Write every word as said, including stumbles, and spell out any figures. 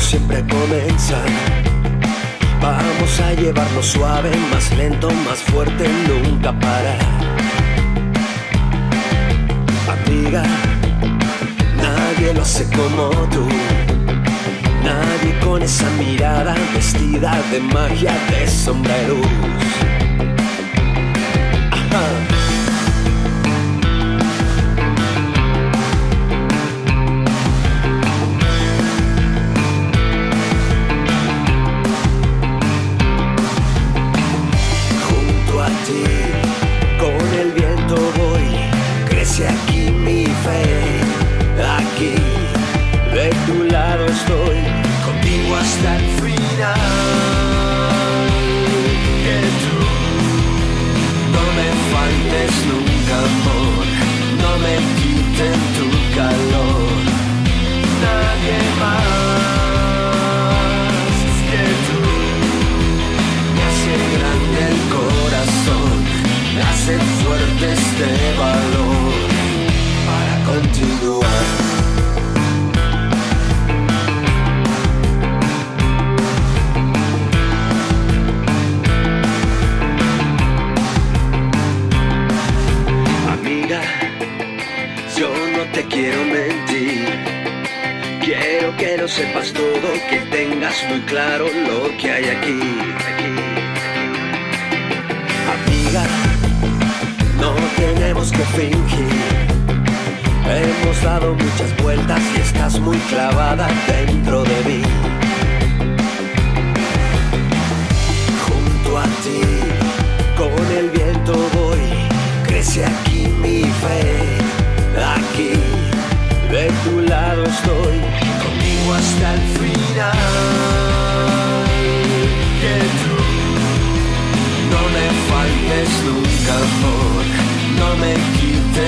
siempre comienza. Vamos a llevarlo suave, más lento, más fuerte, nunca parar. Amiga, nadie lo hace como tú. Nadie con esa mirada vestida de magia, de sombra y luz. Ajá. Con el viento voy, crece aquí mi fe, aquí de tu lado estoy, contigo hasta el final. Que tú no me faltes nunca, amor, no me quiten tu calor, nadie más que tú. Me hace grande el corazón, me hace fuerte este valor para continuar. Amiga, yo no te quiero mentir, quiero que lo sepas todo, que tengas muy claro lo que hay aquí, aquí. Amiga, no tenemos que fingir, hemos dado muchas vueltas y estás muy clavada dentro de mí. Junto a ti, con el viento voy, crece aquí mi fe, aquí de tu lado estoy, contigo hasta el final. Que tú no me faltes nunca, amor, no me quites